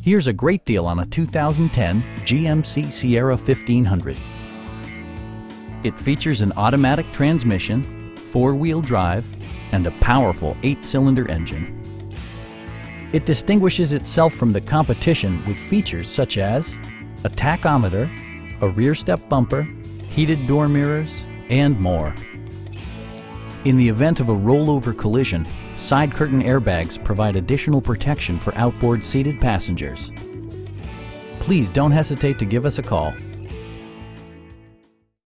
Here's a great deal on a 2010 GMC Sierra 1500. It features an automatic transmission, four-wheel drive, and a powerful 8-cylinder engine. It distinguishes itself from the competition with features such as a tachometer, a rear step bumper, heated door mirrors, and more. In the event of a rollover collision, side curtain airbags provide additional protection for outboard seated passengers. Please don't hesitate to give us a call.